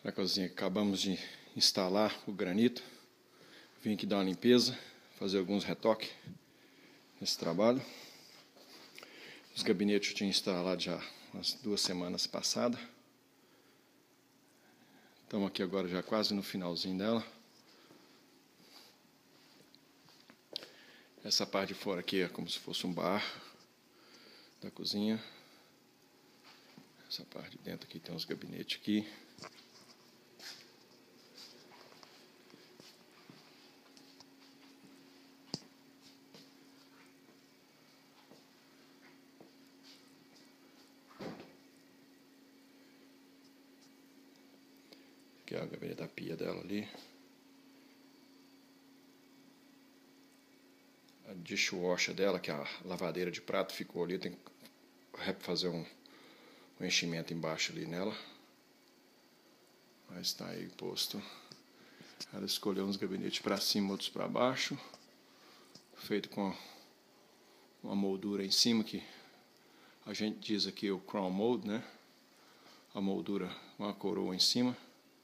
Na cozinha, acabamos de instalar o granito. Vim aqui dar uma limpeza, fazer alguns retoques nesse trabalho. Os gabinetes eu tinha instalado já umas 2 semanas passadas. Estamos aqui agora já quase no finalzinho dela. Essa parte de fora aqui é como se fosse um bar da cozinha. Essa parte de dentro aqui tem uns gabinetes aqui. Aqui é o gabinete da pia dela ali. A dishwasher dela, que é a lavadeira de prato, ficou ali. Tem que fazer um enchimento embaixo ali nela. Mas está aí posto. Ela escolheu uns gabinetes para cima, outros para baixo. Feito com uma moldura em cima, que a gente diz aqui o crown mold, né? A moldura, uma coroa em cima.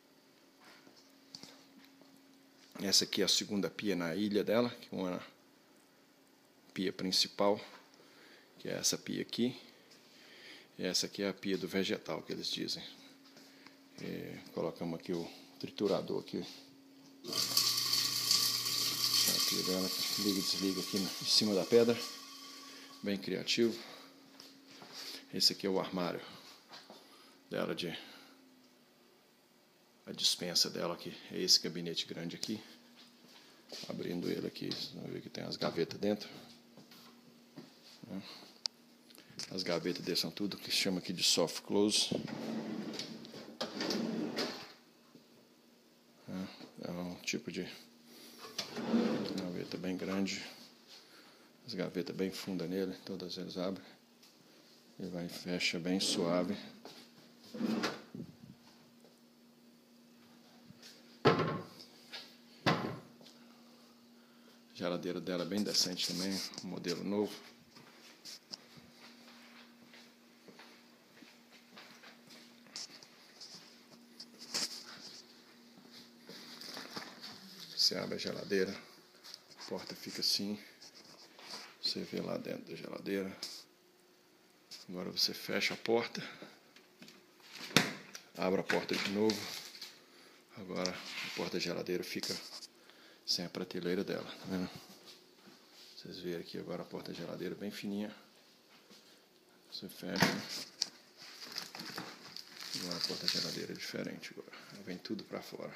Essa aqui é a segunda pia na ilha dela, que é uma pia principal, que é essa pia aqui. E essa aqui é a pia do vegetal, que eles dizem. Colocamos aqui o triturador aqui. A pia dela, liga e desliga aqui em cima da pedra. Bem criativo. Esse aqui é o armário dela, a dispensa dela aqui. É esse gabinete grande aqui. Abrindo ele aqui, vocês vão ver que tem as gavetas dentro. As gavetas dele são tudo que se chama aqui de soft close. É um tipo de gaveta bem grande. As gavetas bem fundas nele, todas elas abrem. Ele vai e fecha bem suave. A geladeira dela é bem decente também, um modelo novo. Você abre a geladeira, a porta fica assim, você vê lá dentro da geladeira. Agora você fecha a porta, abre a porta de novo. Agora a porta da geladeira fica sem a prateleira dela, tá vendo? Vocês verem aqui agora a porta da geladeira bem fininha. Você fecha. Agora a porta da geladeira é diferente agora. Vem tudo para fora.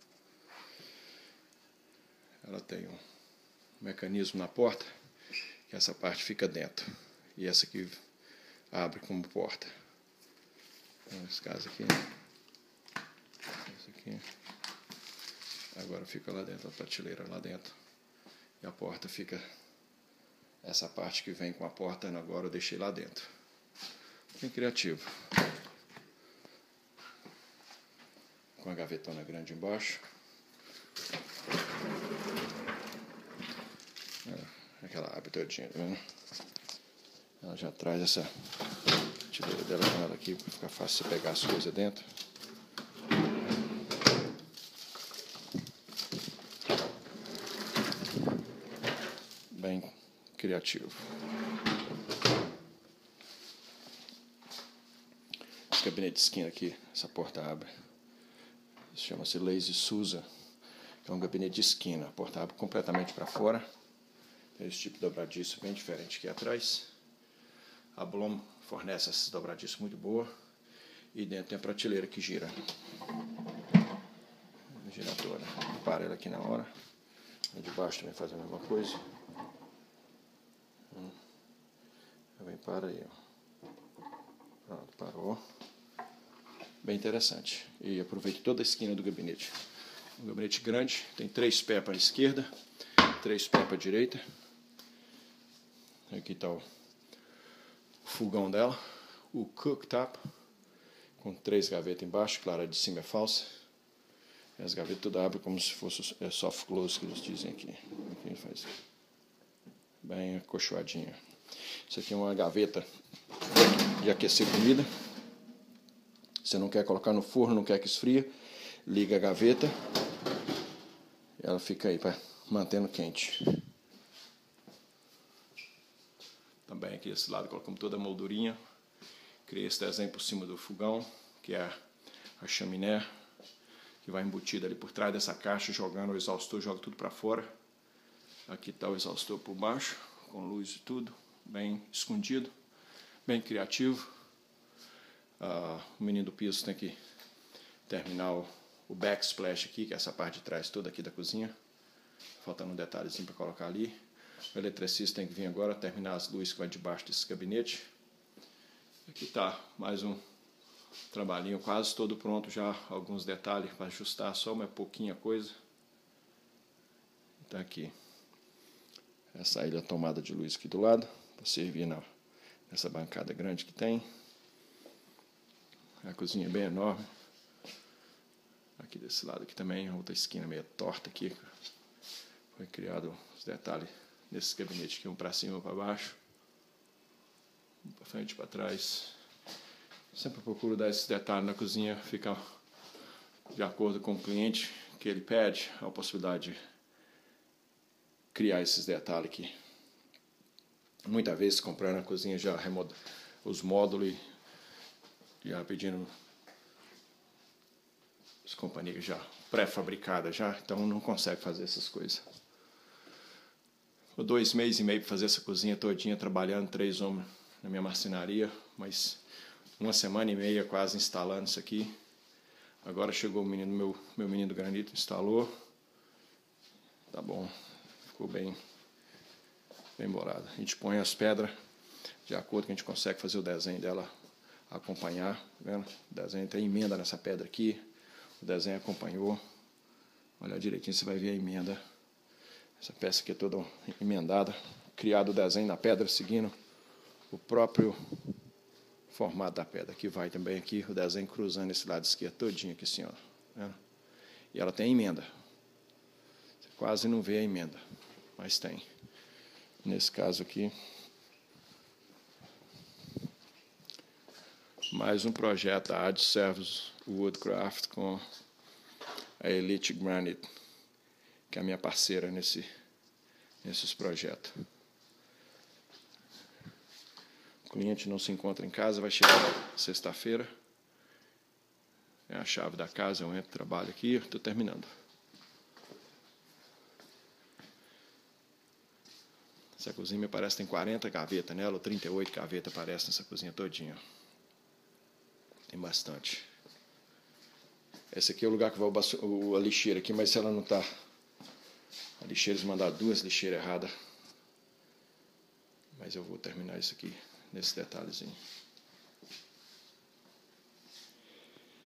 Ela tem um mecanismo na porta, que essa parte fica dentro. E essa aqui abre como porta. Então, nesse caso aqui. Esse aqui. Agora fica lá dentro, a prateleira lá dentro. E a porta fica... Essa parte que vem com a porta, agora eu deixei lá dentro. Bem criativo. Com a gavetona grande embaixo. Aquela abre todinha, tá vendo? Ela já traz essa prateleira dela com ela aqui, para ficar fácil você pegar as coisas dentro. Bem criativo. Esse gabinete de esquina aqui, essa porta abre. Chama-se Lazy Souza. É um gabinete de esquina. A porta abre completamente para fora. Tem esse tipo de dobradiço bem diferente aqui atrás. A Blom fornece esses dobradiços muito boa. E dentro tem a prateleira que gira. Giradora. Para ela aqui na hora. A de baixo também faz a mesma coisa. Vem para aí, ó. Pronto, parou. Bem interessante. E aproveito toda a esquina do gabinete. Um gabinete grande, tem 3 pés para a esquerda, 3 pés para a direita. Aqui está o fogão dela, o cooktop, com 3 gavetas embaixo, claro, a de cima é falsa. E as gavetas tudo abrem como se fosse soft close, que eles dizem aqui. Aqui faz bem acolchoadinha. Isso aqui é uma gaveta de aquecer comida. Você não quer colocar no forno, não quer que esfria. liga a gaveta. Ela fica aí mantendo quente. Também aqui desse lado colocamos toda a moldurinha. Criei esse desenho por cima do fogão, que é a chaminé, que vai embutida ali por trás dessa caixa, jogando o exaustor, joga tudo para fora. Aqui está o exaustor por baixo, com luz e tudo, bem escondido, bem criativo. O menino do piso tem que terminar o backsplash aqui, que é essa parte de trás toda aqui da cozinha. Faltando um detalhezinho para colocar ali. O eletricista tem que vir agora terminar as luzes que vai debaixo desse gabinete. Aqui está mais um trabalhinho quase todo pronto já. Alguns detalhes para ajustar, só uma pouquinha coisa. Está aqui. Essa aí é a tomada de luz aqui do lado, para servir nessa bancada grande que tem. A cozinha é bem enorme. Aqui desse lado aqui também, outra esquina meio torta aqui. Foi criado os detalhes nesse gabinete aqui, um para cima e um para baixo. Um para frente e para trás. Sempre procuro dar esses detalhes na cozinha, ficar de acordo com o cliente que ele pede, a possibilidade de criar esses detalhes aqui. Muitas vezes comprando na cozinha já os módulos e já pedindo as companhias já pré-fabricadas já, então não consegue fazer essas coisas. Foi 2 meses e meio para fazer essa cozinha todinha, trabalhando, 3 homens na minha marcenaria, mas 1 semana e meia quase instalando isso aqui. Agora chegou o menino, meu menino do granito, instalou. Tá bom, ficou bem bolado. A gente põe as pedras de acordo que a gente consegue fazer o desenho dela acompanhar, tá vendo? O desenho tem emenda nessa pedra aqui, o desenho acompanhou. Olha direitinho, você vai ver a emenda. Essa peça aqui é toda emendada, criado o desenho na pedra, seguindo o próprio formato da pedra. Aqui vai também aqui o desenho cruzando esse lado esquerdo todinho aqui assim, ó. Né? E ela tem emenda. Você quase não vê a emenda, mas tem. Nesse caso aqui, mais um projeto da Ad Service Woodcraft com a Elite Granite, que é a minha parceira nesses projetos. O cliente não se encontra em casa, vai chegar sexta-feira. É a chave da casa, eu entro, trabalho aqui, estou terminando. Essa cozinha me parece que tem 40 gavetas nela, ou 38 gavetas parece nessa cozinha todinha. Tem bastante. Esse aqui é o lugar que vai a lixeira aqui, mas se ela não está... A lixeira, eles mandaram 2 lixeiras erradas. Mas eu vou terminar isso aqui, nesse detalhezinho.